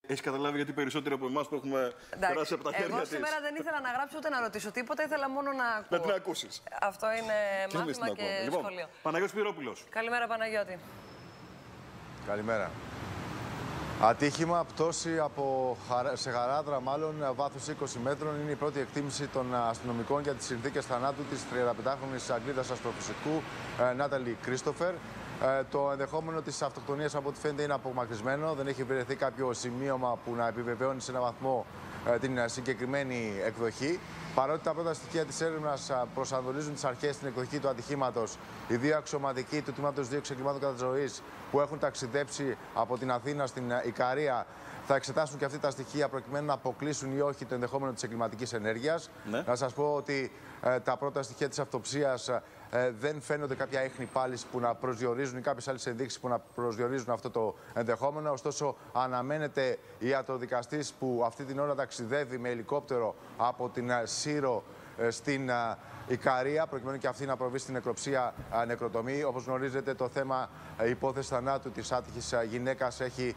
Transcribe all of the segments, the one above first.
Έχει καταλάβει γιατί περισσότεροι από εμάς που έχουμε περάσει από τα χέρια της. Εγώ σήμερα δεν ήθελα να γράψω ούτε να ρωτήσω τίποτα, ήθελα μόνο να ακούω. Να την ακούσεις. Αυτό είναι μάθημα και σχολείο. Παναγιώτης Σπυρόπουλος. Καλημέρα, Παναγιώτη. Καλημέρα. Ατύχημα, πτώση σε χαράδρα, μάλλον βάθους 20 μέτρων. Είναι η πρώτη εκτίμηση των αστυνομικών για τις συνθήκες θανάτου της 35χρονης Αγγλίδας αστροφυσικού Νάταλι Κρίστοφερ. Το ενδεχόμενο της αυτοκτονίας, από ό,τι φαίνεται, είναι απομακρυσμένο. Δεν έχει βρεθεί κάποιο σημείωμα που να επιβεβαιώνει σε έναν βαθμό την συγκεκριμένη εκδοχή. Παρότι τα πρώτα στοιχεία της έρευνας προσανατολίζουν τις αρχές στην εκδοχή του ατυχήματος, οι δύο αξιωματικοί του Τμήματος 2 Εξεγκλημάτων κατά ζωής που έχουν ταξιδέψει από την Αθήνα στην Ικαρία θα εξετάσουν και αυτοί τα στοιχεία προκειμένου να αποκλείσουν ή όχι το ενδεχόμενο της εγκληματικής ενέργειας. Ναι. Να σας πω ότι τα πρώτα στοιχεία της αυτοψίας δεν φαίνονται κάποια ίχνη πάλης που να προσδιορίζουν ή κάποιες άλλες ενδείξεις που να προσδιορίζουν αυτό το ενδεχόμενο. Ωστόσο, αναμένεται ιατροδικαστής που αυτή την ώρα ταξιδεύει με ελικόπτερο από την Σύρο στην Ικαρία, προκειμένου και αυτή να προβεί στην νεκροψία νεκροτομή. Όπως γνωρίζετε, το θέμα υπόθεση θανάτου της άτυχης γυναίκας έχει,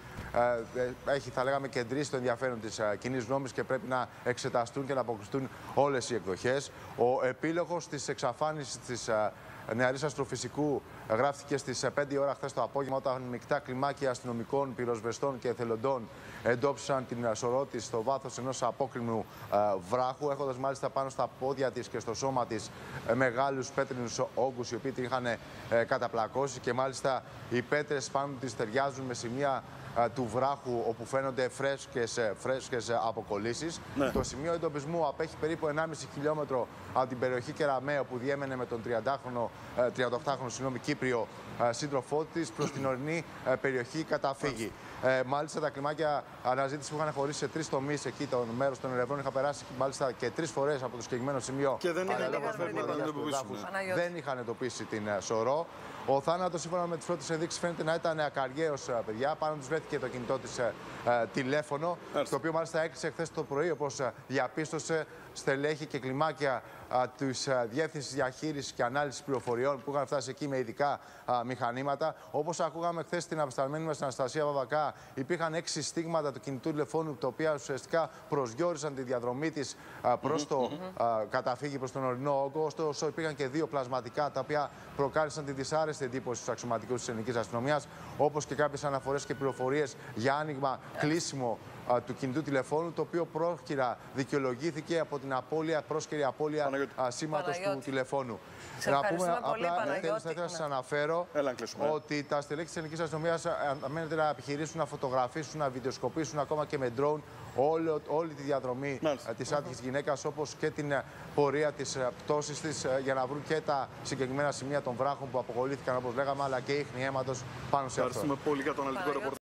θα λέγαμε, κεντρήσει το ενδιαφέρον της κοινής γνώμης και πρέπει να εξεταστούν και να αποκλειστούν όλες οι εκδοχές. Ο επίλογος της εξαφάνισης της νεαρής αστροφυσικού γράφτηκε στις 5 ώρα χθες το απόγευμα, όταν μεικτά κλιμάκια αστυνομικών, πυροσβεστών και εθελοντών εντόπισαν την σωρό της στο βάθος ενός απόκρημνου βράχου, έχοντας μάλιστα πάνω στα πόδια της και στο σώμα της μεγάλους πέτρινους όγκους, οι οποίοι την είχαν καταπλακώσει, και μάλιστα οι πέτρες πάνω της ταιριάζουν με σημεία του βράχου όπου φαίνονται φρέσκες αποκολλήσεις. Ναι. Το σημείο εντοπισμού απέχει περίπου 1,5 χιλιόμετρο από την περιοχή Κεραμαίο που διέμενε με τον 38χρονο Κύπριο σύντροφό της προς την ορεινή περιοχή Καταφύγη. Μάλιστα, τα κλιμάκια αναζήτηση που είχαν χωρίσει σε 3 τομείς εκεί, το μέρος των ερευνών, είχαν περάσει μάλιστα και 3 φορές από το συγκεκριμένο σημείο. Και δεν είχαν εντοπίσει την σωρό. Ο θάνατος, σύμφωνα με τις πρώτες ενδείξεις, φαίνεται να ήταν ακαριαίος, παιδιά. Πάνω τους βρέθηκε το κινητό της τηλέφωνο, το οποίο μάλιστα έκλεισε χθες το πρωί, όπως διαπίστωσε στελέχη και κλιμάκια της Διεύθυνσης Διαχείρισης και Ανάλυσης Πληροφοριών που είχαν φτάσει εκεί με ειδικά μηχανήματα. Όπως ακούγαμε χθες στην απεσταλμένη μας Αναστασία Βαβακά, υπήρχαν 6 στίγματα του κινητού τηλεφώνου, τα οποία ουσιαστικά προσδιορίζαν τη διαδρομή της προς το Καταφύγη, προς τον ορεινό όγκο. Ωστόσο, υπήρχαν και 2 πλασματικά, τα οποία προκάλεσαν τη δυσάρεστη εντύπωση στους αξιωματικούς της ελληνικής αστυνομίας, όπως και κάποιες αναφορές και πληροφορίες για άνοιγμα, κλείσιμο του κινητού τηλεφώνου, το οποίο πρόχειρα δικαιολογήθηκε από την πρόσκαιρη απώλεια σήματος του τηλεφώνου. Να πούμε απλά, θα ήθελα να σας αναφέρω ότι τα στελέχη της ελληνικής αστυνομίας αναμένεται να επιχειρήσουν να φωτογραφίσουν, να βιντεοσκοπήσουν ακόμα και με drone όλη τη διαδρομή της άτυχης γυναίκας, όπως και την πορεία της πτώσης της, για να βρουν και τα συγκεκριμένα σημεία των βράχων που αποκολλήθηκαν, όπως λέγαμε, αλλά και ίχνη αίματος πάνω σε αυτό. Ευχαριστούμε πολύ για το αναλυτικό ρεπορτάζ.